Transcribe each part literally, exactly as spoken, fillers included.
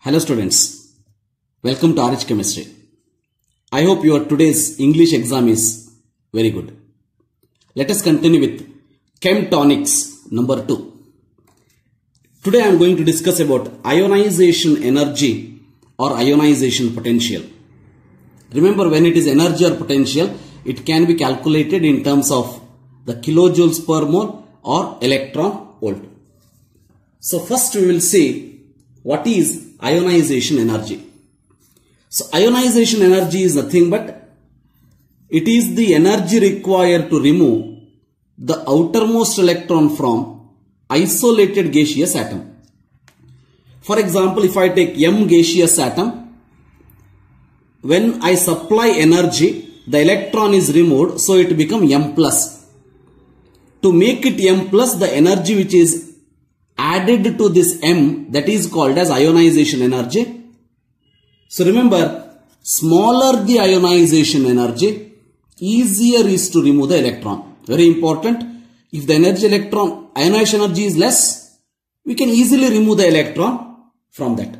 Hello students, welcome to R H Chemistry. I hope your today's English exam is very good. Let us continue with Chemtonics number two. Today I am going to discuss about ionization energy or ionization potential. Remember, when it is energy or potential, it can be calculated in terms of the kilojoules per mole or electron volt. So first we will see what is ionization energy. So ionization energy is nothing but it is the energy required to remove the outermost electron from isolated gaseous atom. For example, if I take M gaseous atom, when I supply energy, the electron is removed, so it becomes M plus. To make it M plus, the energy which is added to this M, that is called as ionization energy. So remember, smaller the ionization energy, easier is to remove the electron. Very important. If the energy electron ionization energy is less, we can easily remove the electron from that.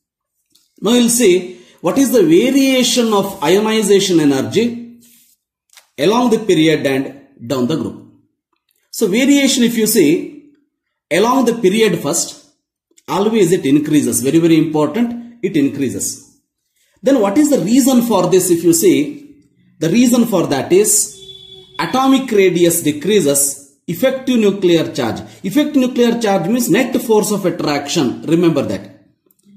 Now we will see what is the variation of ionization energy along the period and down the group. So variation, if you see, along the period first, always it increases. Very, very important, it increases. Then what is the reason for this? If you see, the reason for that is atomic radius decreases, effective nuclear charge. Effective nuclear charge means net force of attraction. Remember that.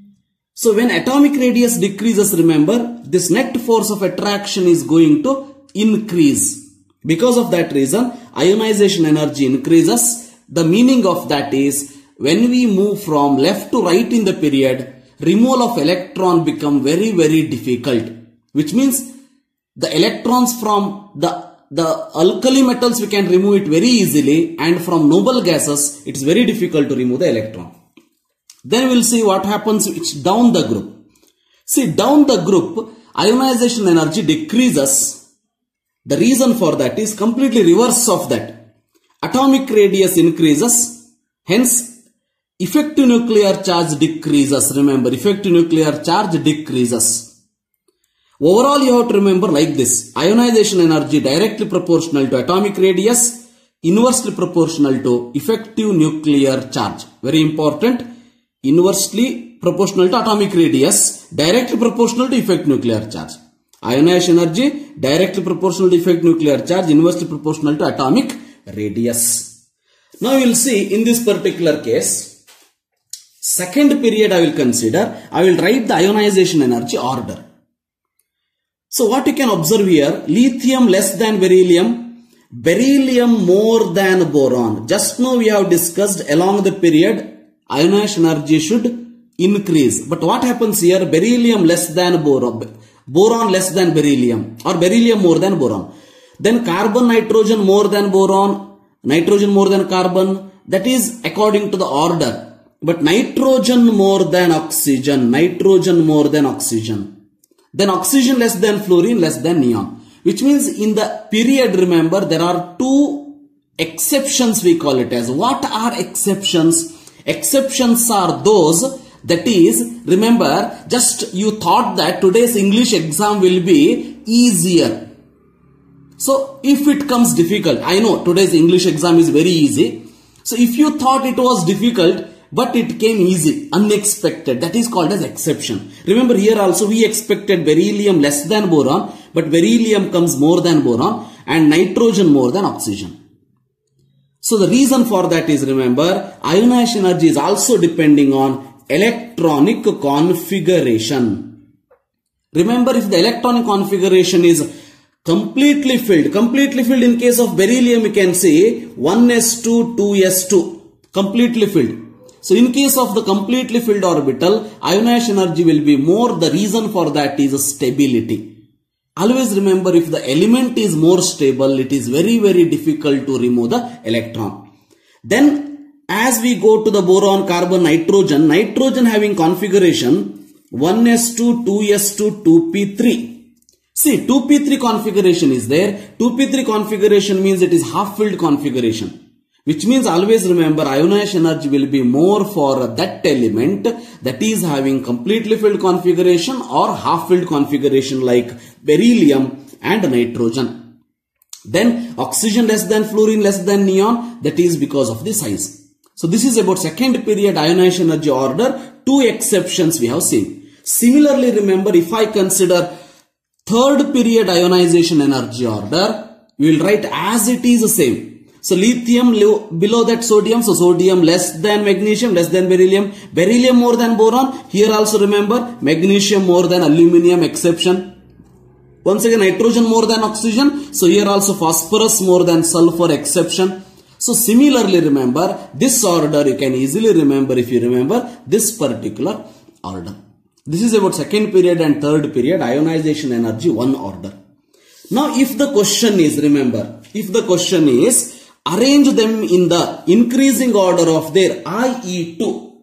So when atomic radius decreases, remember, this net force of attraction is going to increase. Because of that reason, ionization energy increases. The meaning of that is, when we move from left to right in the period, removal of electron become very, very difficult. Which means the electrons from the, the alkali metals we can remove it very easily, and from noble gases it is very difficult to remove the electron. Then we will see what happens it's down the group. See, down the group, ionization energy decreases. The reason for that is completely reverse of that. Atomic radius increases, hence effective nuclear charge decreases. Remember, effective nuclear charge decreases. Overall, you have to remember like this: ionization energy directly proportional to atomic radius, inversely proportional to effective nuclear charge. Very important. Inversely proportional to atomic radius, directly proportional to effective nuclear charge. Ionization energy directly proportional to effective nuclear charge, inversely proportional to atomic radius. Now we will see in this particular case, second period I will consider, I will write the ionization energy order. So what you can observe here, lithium less than beryllium, beryllium more than boron. Just now we have discussed along the period, ionization energy should increase. But what happens here, beryllium less than boron, boron less than beryllium, or beryllium more than boron. Then carbon, nitrogen more than boron, nitrogen more than carbon. That is according to the order. But nitrogen more than oxygen, nitrogen more than oxygen. Then oxygen less than fluorine, less than neon. Which means in the period, remember, there are two exceptions we call it as. What are exceptions? Exceptions are those, that is, remember, just you thought that today's English exam will be easier. So if it comes difficult, I know today's English exam is very easy. So if you thought it was difficult, but it came easy, unexpected, that is called as exception. Remember, here also we expected beryllium less than boron, but beryllium comes more than boron and nitrogen more than oxygen. So the reason for that is, remember, ionization energy is also depending on electronic configuration. Remember, if the electronic configuration is completely filled. Completely filled in case of beryllium, you can say one s two, two s two. Completely filled. So in case of the completely filled orbital, ionization energy will be more. The reason for that is stability. Always remember, if the element is more stable, it is very, very difficult to remove the electron. Then as we go to the boron, carbon, nitrogen, nitrogen having configuration one s two, two s two, two p three. See, two p three configuration is there. two p three configuration means it is half filled configuration. Which means always remember ionization energy will be more for that element that is having completely filled configuration or half filled configuration like beryllium and nitrogen. Then oxygen less than fluorine less than neon, that is because of the size. So this is about second period ionization energy order. Two exceptions we have seen. Similarly, remember if I consider third period ionization energy order, we will write as it is the same. So lithium below that sodium, so sodium less than magnesium, less than beryllium, beryllium more than boron. Here also remember magnesium more than aluminium, exception. Once again nitrogen more than oxygen, so here also phosphorus more than sulfur, exception. So similarly remember this order you can easily remember if you remember this particular order. This is about second period and third period ionization energy one order. Now if the question is, remember, if the question is arrange them in the increasing order of their I E two.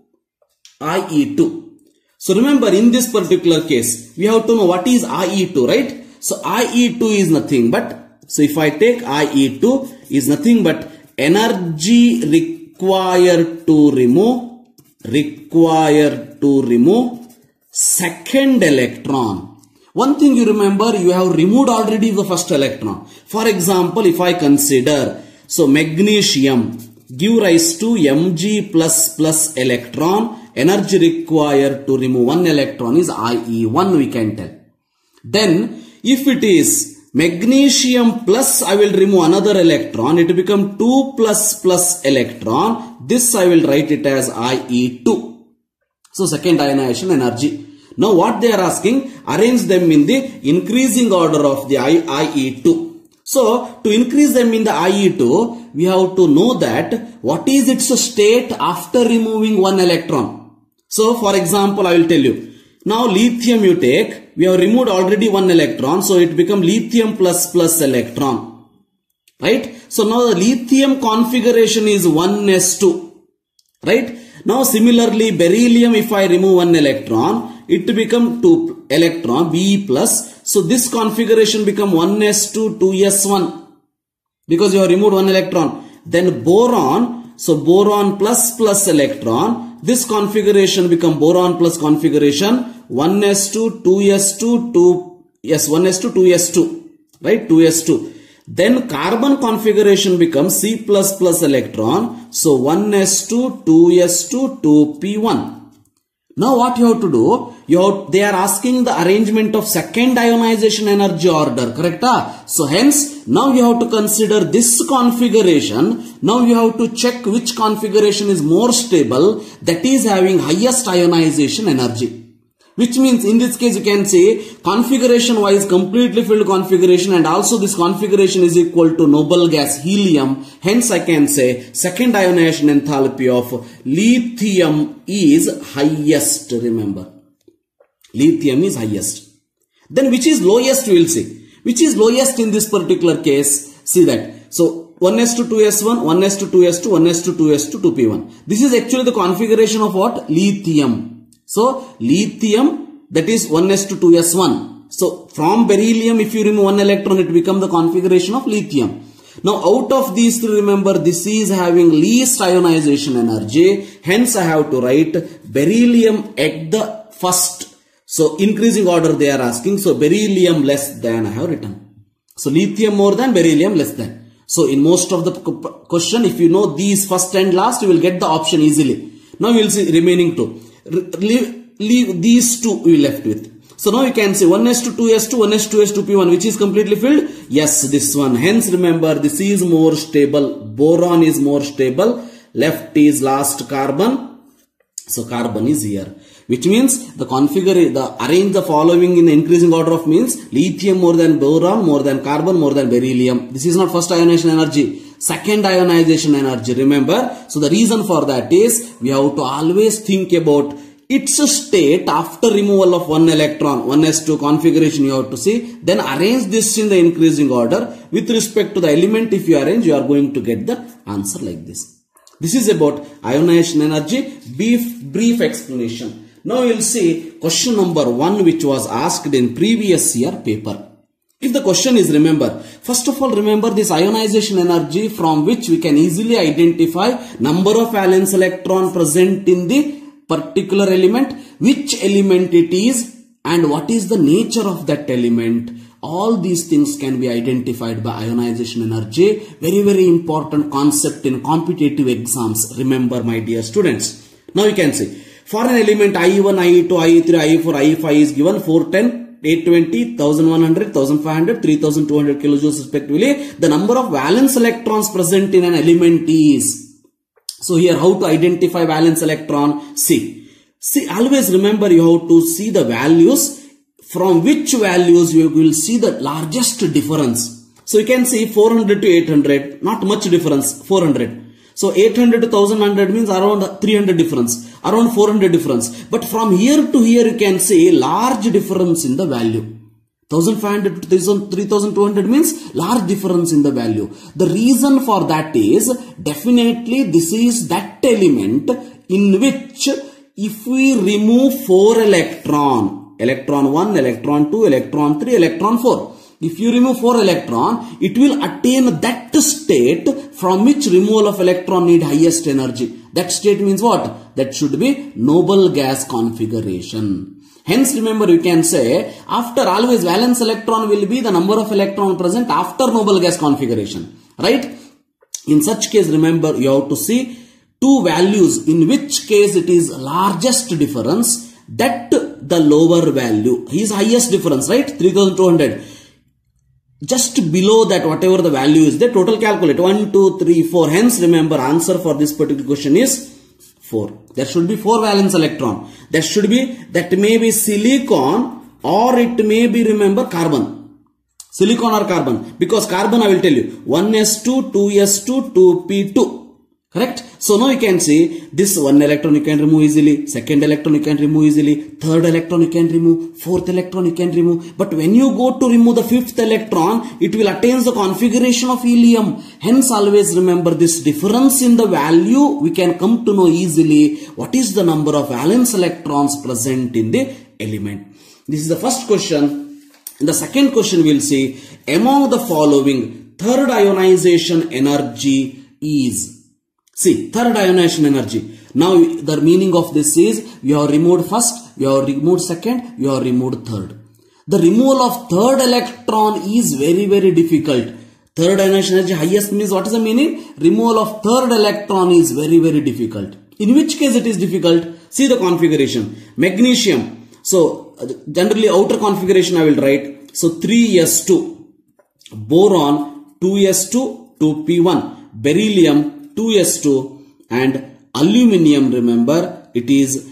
I E two. So remember in this particular case, we have to know what is I E two, right? So I E two is nothing but, so if I take I E two is nothing but energy required to remove, required to remove second electron. One thing you remember, you have removed already the first electron. For example, if I consider, so magnesium give rise to Mg plus plus electron, energy required to remove one electron is I E one, we can tell. Then if it is magnesium plus I will remove another electron, it will become two plus plus electron. This I will write it as I E two. So second ionization energy. Now what they are asking, arrange them in the increasing order of the I E two. So to increase them in the I E two, we have to know that what is its state after removing one electron. So for example, I will tell you. Now lithium you take, we have removed already one electron, so it become lithium plus plus electron. Right? So now the lithium configuration is one s two. Right? Now similarly beryllium, if I remove one electron, it become two electron, B plus. So this configuration become one s two, two s one. Because you have removed one electron. Then boron, so boron plus plus electron. This configuration become boron plus configuration one s two, two s two, two, yes, one s two, two s two, right, two s two. Then carbon configuration becomes C plus plus electron, so one s two, two s two, two p one. Now what you have to do, you have, they are asking the arrangement of second ionization energy order, correct? So hence, now you have to consider this configuration. Now you have to check which configuration is more stable, that is having highest ionization energy. Which means in this case you can say configuration wise completely filled configuration, and also this configuration is equal to noble gas helium. Hence I can say second ionization enthalpy of lithium is highest, remember. Lithium is highest. Then which is lowest we will see. Which is lowest in this particular case? See that. So one s two, two s one, one s two, two s two, one s two, two s two, two p one. This is actually the configuration of what? Lithium. So lithium, that is one s two, two s one. So from beryllium, if you remove one electron, it becomes the configuration of lithium. Now out of these three, remember this is having least ionization energy. Hence I have to write beryllium at the first. So increasing order they are asking. So beryllium less than I have written. So lithium more than, beryllium less than. So in most of the question, if you know these first and last, you will get the option easily. Now you will see remaining two. Leave, leave these two we left with. So now you can say one s two, two s two, one s two, two s two, p one, which is completely filled. Yes, this one. Hence remember this is more stable. Boron is more stable. Left is last carbon. So carbon is here. Which means the configure, the arrange the following in the increasing order of means lithium more than boron, more than carbon, more than beryllium. This is not first ionization energy. Second ionization energy, remember. So the reason for that is we have to always think about its state after removal of one electron, one s two configuration you have to see. Then arrange this in the increasing order. With respect to the element, if you arrange, you are going to get the answer like this. This is about ionization energy. Brief, brief explanation. Now you will see question number one, which was asked in previous year paper. If the question is, remember, first of all, remember this ionization energy from which we can easily identify number of valence electron present in the particular element, which element it is, and what is the nature of that element. All these things can be identified by ionization energy. Very, very important concept in competitive exams. Remember, my dear students. Now you can see, for an element I one, I two, I three, I four, I five is given four ten, eight twenty, eleven hundred, fifteen hundred, three thousand two hundred kilojoules respectively. The number of valence electrons present in an element is. So here, how to identify valence electron? See, see, always remember you have to see the values from which values you will see the largest difference. So you can see four hundred to eight hundred, not much difference, four hundred. So eight hundred to one thousand means around three hundred difference, around four hundred difference. But from here to here you can see large difference in the value. fifteen hundred to three thousand two hundred means large difference in the value. The reason for that is definitely this is that element in which if we remove four electron, electron one, electron two, electron three, electron four. If you remove four electron, it will attain that state from which removal of electron need highest energy. That state means what? That should be noble gas configuration. Hence, remember, you can say after always valence electron will be the number of electron present after noble gas configuration. Right? In such case, remember, you have to see two values in which case it is largest difference, that the lower value is highest difference, right? three thousand two hundred. Just below that, whatever the value is, the total calculate one, two, three, four. Hence, remember, answer for this particular question is four. There should be four valence electron. There should be, that may be silicon or it may be, remember, carbon. Silicon or carbon. Because carbon, I will tell you, one s two, two s two, two p two. Correct? So now you can see this one electron you can remove easily, second electron you can remove easily, third electron you can remove, fourth electron you can remove. But when you go to remove the fifth electron, it will attain the configuration of helium. Hence, always remember this difference in the value, we can come to know easily what is the number of valence electrons present in the element. This is the first question. In the second question, we will see among the following, third ionization energy is. See, third ionization energy. Now, the meaning of this is, you have removed first, you have removed second, you have removed third. The removal of third electron is very, very difficult. Third ionization energy highest means what is the meaning? Removal of third electron is very, very difficult. In which case it is difficult? See the configuration. Magnesium. So, generally outer configuration I will write. So, three s two. Boron, two s two, two p one. Beryllium, two s two, and aluminium, remember, it is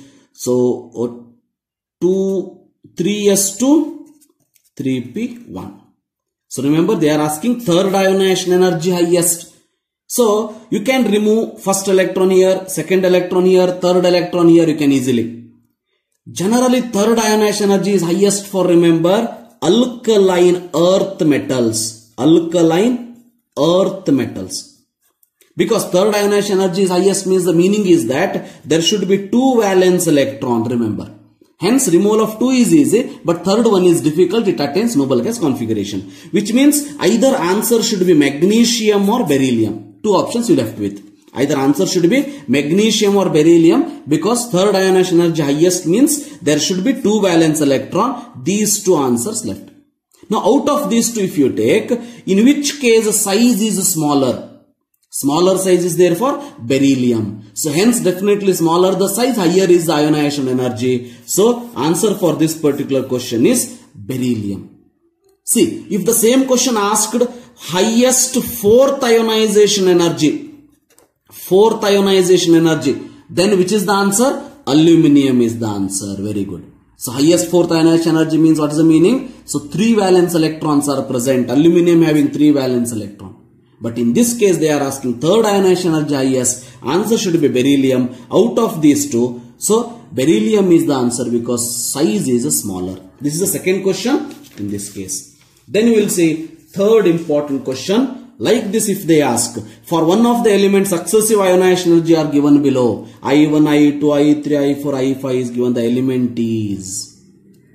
so two, three s two, three p one. So remember, they are asking third ionization energy highest. So you can remove first electron here, second electron here, third electron here, you can easily. Generally, third ionization energy is highest for, remember, alkaline earth metals. Alkaline earth metals. Because third ionization energy is highest means the meaning is that there should be two valence electron, remember. Hence, removal of two is easy, but third one is difficult, it attains noble gas configuration. Which means either answer should be magnesium or beryllium. Two options you left with. Either answer should be magnesium or beryllium, because third ionization energy highest means there should be two valence electron. These two answers left. Now, out of these two if you take, in which case the size is smaller. Smaller size is therefore beryllium. So hence definitely smaller the size, higher is the ionization energy. So answer for this particular question is beryllium. See, if the same question asked highest fourth ionization energy, fourth ionization energy, then which is the answer? Aluminium is the answer. Very good. So highest fourth ionization energy means what is the meaning? So three valence electrons are present. Aluminium having three valence electrons. But in this case, they are asking third ionization energy highest. Answer should be beryllium out of these two. So, beryllium is the answer because size is smaller. This is the second question in this case. Then we will see third important question. Like this, if they ask, for one of the elements, successive ionization energy are given below. I one, I two, I three, I four, I five is given. The element is.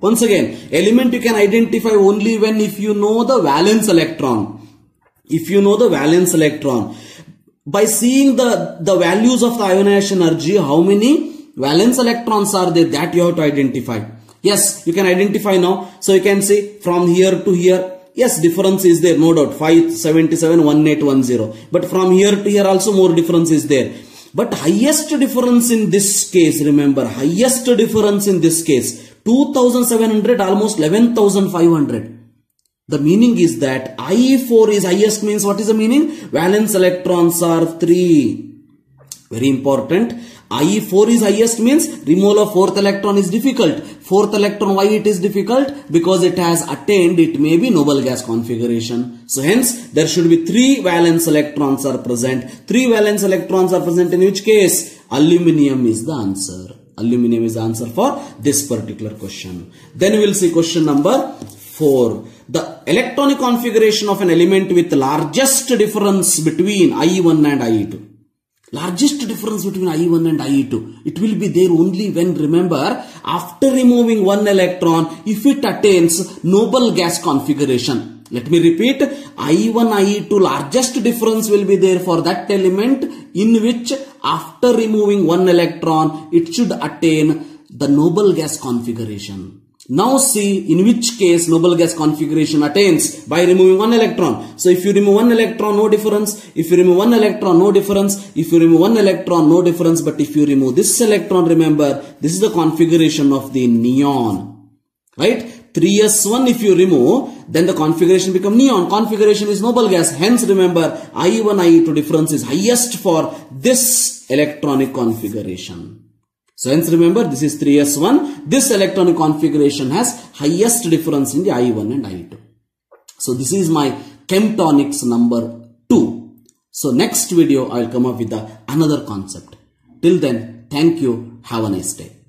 Once again, element you can identify only when if you know the valence electron. If you know the valence electron. By seeing the, the values of the ionization energy, how many valence electrons are there, that you have to identify. Yes, you can identify now. So you can see from here to here. Yes, difference is there, no doubt. five seventy-seven, eighteen ten. But from here to here also more difference is there. But highest difference in this case, remember, highest difference in this case, two thousand seven hundred, almost eleven thousand five hundred. The meaning is that I four is highest, means what is the meaning? Valence electrons are three. Very important. I four is highest means removal of fourth electron is difficult. Fourth electron, why it is difficult? Because it has attained, it may be noble gas configuration. So hence there should be three valence electrons are present. Three valence electrons are present in which case? Aluminium is the answer. Aluminium is the answer for this particular question. Then we will see question number four. The electronic configuration of an element with largest difference between I one and I two. Largest difference between I one and I two. It will be there only when, remember, after removing one electron, if it attains noble gas configuration. Let me repeat. I one, I two largest difference will be there for that element in which after removing one electron, it should attain the noble gas configuration. Now see in which case noble gas configuration attains by removing one electron. So if you remove one electron, no difference. If you remove one electron, no difference. If you remove one electron, no difference. But if you remove this electron, remember, this is the configuration of the neon. Right? three S one if you remove, then the configuration become neon. Configuration is noble gas. Hence remember, I one, I two difference is highest for this electronic configuration. So hence remember, this is three S one. This electronic configuration has highest difference in the I one and I two. So this is my chemtonics number two. So next video I will come up with the another concept. Till then, thank you. Have a nice day.